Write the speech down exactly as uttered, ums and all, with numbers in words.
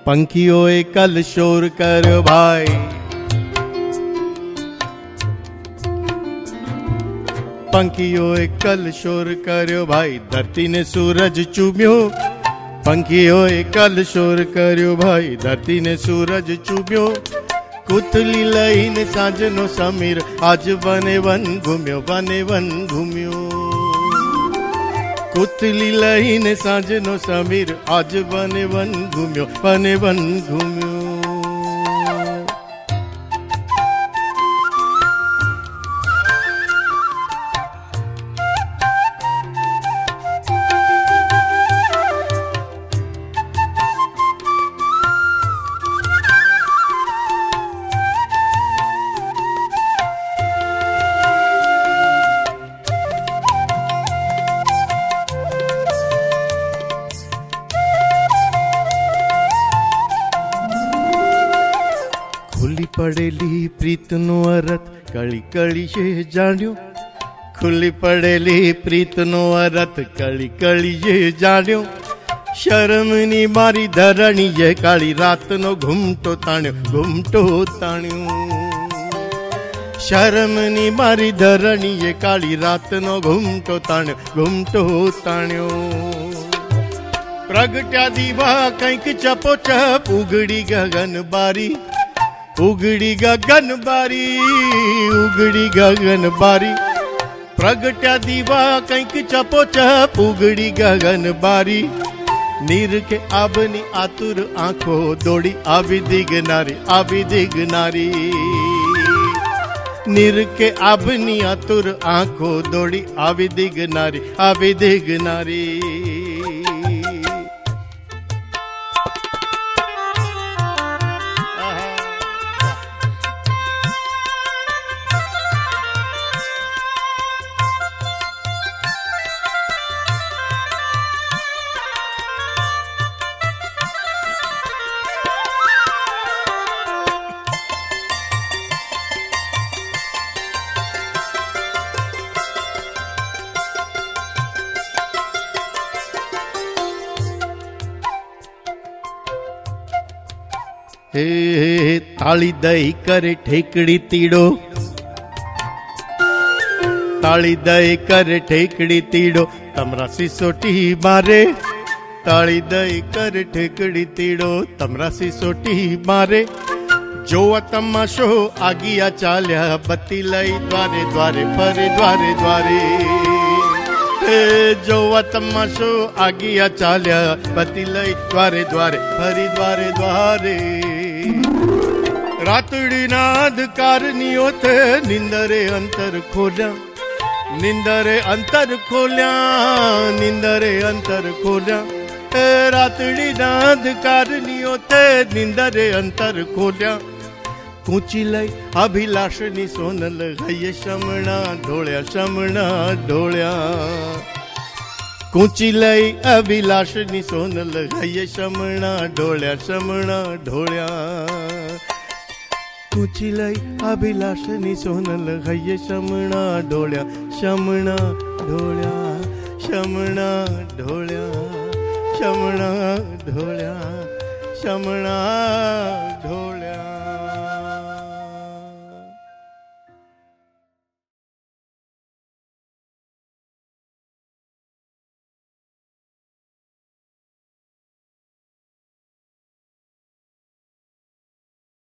पंखियों कल शोर कर भाई, पंखियों कल शोर करो भाई, धरती ने सूरज चूम्यो। पंखियों कल शोर करो भाई, धरती ने सूरज चूम्यो। कुतली लईने सांजनो समीर, आज वने वन घूम्यो, वने वन घूम्यो। कुतली लईने सांजनो समीर, आज वने वन घूम्यो, वने वन घूम्यो। खुली पड़ेली प्रीत नो अरत, कली कली ये जान्यो। खुली पड़ेली प्रीत नो अरत, कली कली ये जान्यो। शर्म नी मारी धरणी ये काली, रात नो घूमटो ताण्यो, घूमटो ताण्यो। शर्म नी मारी धरणी ये काली, रात नो घूमटो ताण्यो, घूमटो ताण्यो। प्रगट्या दीवा कंईक चपो चप, उगड़ी गगन बारी, उगड़ी गगन बारी, उगड़ी गगन बारी। प्रगट्या दीवा कंईक चपो चप, उगड़ी गगन बारी। नीर के आबनी आतुर आंखों, दौड़ी आवी दिगनारी, आवी दिगनारी। नीर के आबनी आतुर आंखों, दौड़ी आवी दिगनारी, आवी दिगनारी। हे ताली दई करे ठेकड़ी तीड़ो, ताली दई करे ठेकड़ी तीड़ो, तमरा सिसोटी मारे। ताली दई करे ठेकड़ी तीड़ो, तमरा सिसोटी मारे। जो तमाशो आगिया चाल्या, बत्ती लई द्वारे द्वारे फरे, द्वारे द्वारे। जो तमाशो आगिया चाल्या, बत्ती लई द्वारे द्वारे फरी, द्वारे द्वारे। रातड़ी नाद कारनियो थे, निंदरे अंतर खोल्या, निंदरे अंतर खोल्या, निंदरे अंतर खोल्या। रातड़ी नाद कारनियो थे, निंदरे अंतर खोल्या। कूची लई अभिलाषनी सोनल, हये शमणा ढोळ्या, शमणा ढोळ्या। कूची लई अभिलाषनी सोनल, हये शमणा ढोळ्या, शमणा ढोळ्या। कूची लई अभिलाषनी सोनल, हये शमणा ढोळ्या, शमणा ढोळ्या, शमणा ढोळ्या, शमणा ढोळ्या, शमणा ढोळ्या।